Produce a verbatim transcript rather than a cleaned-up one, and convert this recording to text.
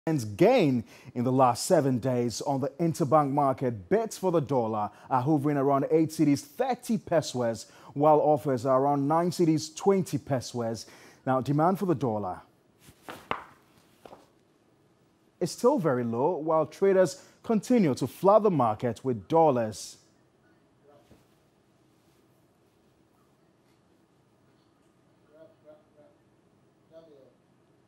gain in the last seven days on the interbank market. Bets for the dollar are hovering around eight cedis thirty pesos, while offers are around nine cedis twenty pesos. Now, demand for the dollar is still very low, while traders continue to flood the market with dollars.